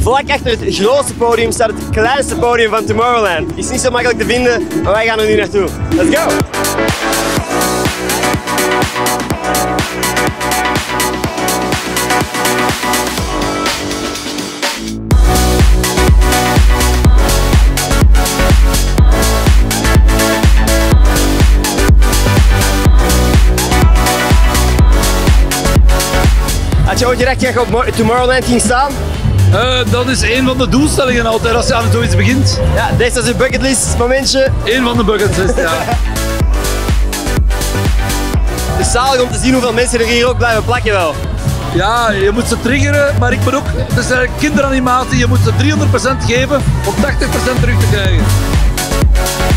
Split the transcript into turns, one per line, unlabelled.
Vlak achter het grootste podium staat het kleinste podium van Tomorrowland. Het is niet zo makkelijk te vinden, maar wij gaan er nu naartoe. Let's go! Had je ooit gedacht dat je op Tomorrowland ging staan?
Dat is een van de doelstellingen altijd als je aan zoiets begint.
Ja, deze is een bucketlist momentje.
Eén van de bucketlist, ja.
Het is zalig om te zien hoeveel mensen er hier ook blijven plakken wel.
Ja, je moet ze triggeren, maar ik ben ook, het is eigenlijk kinderanimatie, je moet ze 300% geven om 80% terug te krijgen.